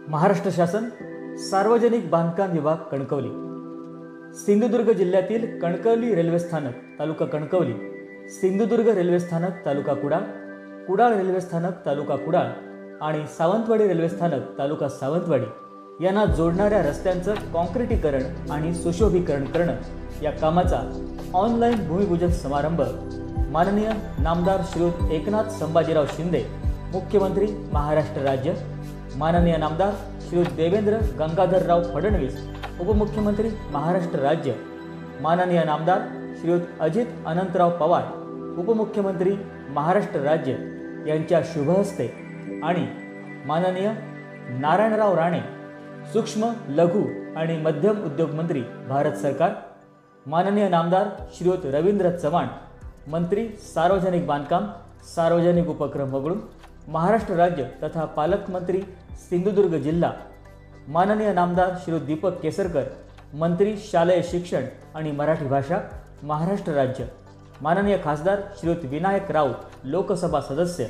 महाराष्ट्र शासन सार्वजनिक बांधकाम विभाग कणकवली, सिंधुदुर्ग जिल्ह्यातील कणकवली रेल्वे स्थानक तालुका कणकवली, सिंधुदुर्ग रेल्वे स्थानक तालुका कुडाळ, कुडाळ रेल्वे स्थानक तालुका कुडाळ आणि सावंतवाडी रेल्वे स्थानक तालुका सावंतवाडी यांना जोडणाऱ्या रस्त्यांचं काँक्रिटीकरण आणि सुशोभीकरण करणं या कामाचा ऑनलाईन भूमिपूजन समारंभ माननीय नामदार श्रीयुत एकनाथ संभाजीराव शिंदे, मुख्यमंत्री महाराष्ट्र राज्य, माननीय नामदार श्रीयुत देवेंद्र गंगाधरराव फडणवीस, उपमुख्यमंत्री महाराष्ट्र राज्य, माननीय नामदार श्रीयुत अजित अनंतराव पवार, उपमुख्यमंत्री महाराष्ट्र राज्य यांच्या शुभहस्ते आणि माननीय नारायणराव राणे, सूक्ष्म लघु आणि मध्यम उद्योग मंत्री भारत सरकार, माननीय नामदार श्रीयुत रवींद्र चव्हाण, मंत्री सार्वजनिक बांधकाम सार्वजनिक उपक्रम वगळून महाराष्ट्र राज्य तथा पालकमंत्री सिंधुदुर्ग जिल्हा, माननीय नामदार श्रीयुत दीपक केसरकर, मंत्री शालेय शिक्षण आणि मराठी भाषा महाराष्ट्र राज्य, माननीय खासदार श्रीयुत विनायक राऊत लोकसभा सदस्य,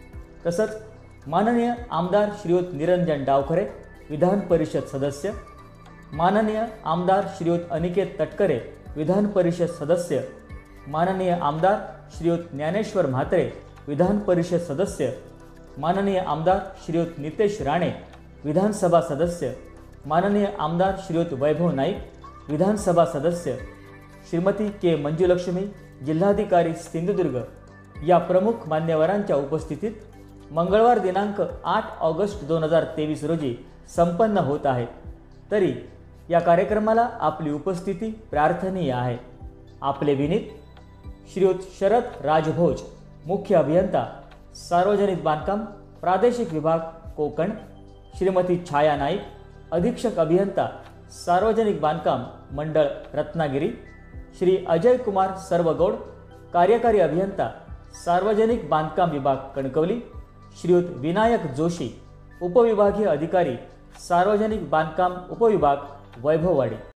तसंच माननीय आमदार श्रीयुत निरंजन डावखरे विधान परिषद सदस्य, माननीय आमदार श्रीयुत अनिकेत तटकरे विधान परिषद सदस्य, माननीय आमदार श्रीयुत ज्ञानेश्वर म्हात्रे विधान परिषद सदस्य, माननीय आमदार श्रीयुत नितेश राणे विधानसभा सदस्य, माननीय आमदार श्रीयुत वैभव नाईक विधानसभा सदस्य, श्रीमती के मंजुलक्ष्मी जिल्हाधिकारी सिंधुदुर्ग या प्रमुख मान्यवरांच्या उपस्थितीत मंगळवार दिनांक 8 ऑगस्ट 2023 रोजी संपन्न होत आहे। तरी या कार्यक्रमाला आपली उपस्थिती प्रार्थनीय आहे। आपले विनीत श्रीयुत शरद राजभोज, मुख्य अभियंता सार्वजनिक बांधकाम प्रादेशिक विभाग कोकण, श्रीमती छाया नाईक, अधीक्षक अभियंता सार्वजनिक बांधकाम मंडळ रत्नागिरी, श्री अजय कुमार सर्वगौड, कार्यकारी अभियंता सार्वजनिक बांधकाम विभाग कणकवली, श्रीयुत विनायक जोशी, उपविभागीय अधिकारी सार्वजनिक बांधकाम उपविभाग वैभववाडी।